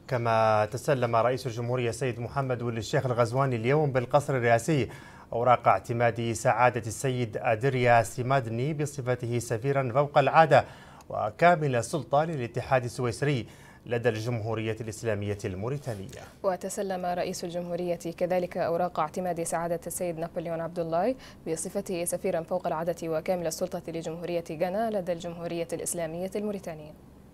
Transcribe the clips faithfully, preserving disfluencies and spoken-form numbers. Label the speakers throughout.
Speaker 1: كما تسلم رئيس الجمهورية السيد محمد ولي الشيخ الغزواني اليوم بالقصر الرئاسي أوراق اعتماد سعادة السيد أدريا سيمادني بصفته سفيرا فوق العادة وكامل السلطة للاتحاد السويسري لدى الجمهورية الإسلامية الموريتانية.
Speaker 2: وتسلم رئيس الجمهورية كذلك أوراق اعتماد سعادة السيد نابليون عبد الله بصفته سفيرا فوق العادة وكامل السلطة لجمهورية غانا لدى الجمهورية الإسلامية الموريتانية.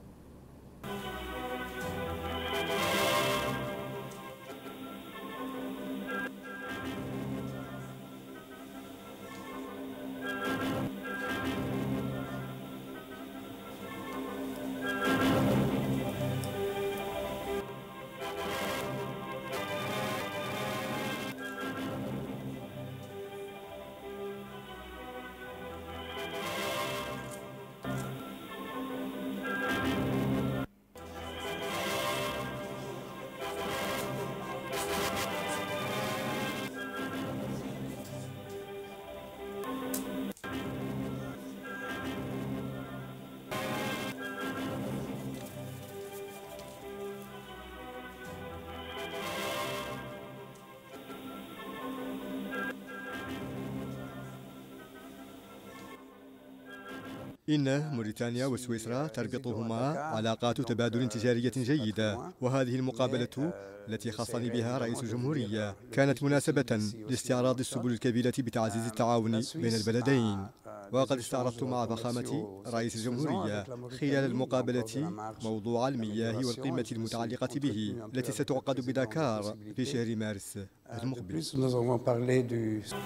Speaker 3: إن موريتانيا وسويسرا تربطهما علاقات تبادل تجارية جيدة، وهذه المقابلة التي خصني بها رئيس الجمهورية كانت مناسبة لاستعراض السبل الكبيرة بتعزيز التعاون بين البلدين. وقد استعرضت مع فخامة رئيس الجمهورية خلال المقابلة موضوع المياه والقمة المتعلقة به التي ستعقد بدكار في شهر مارس المقبل.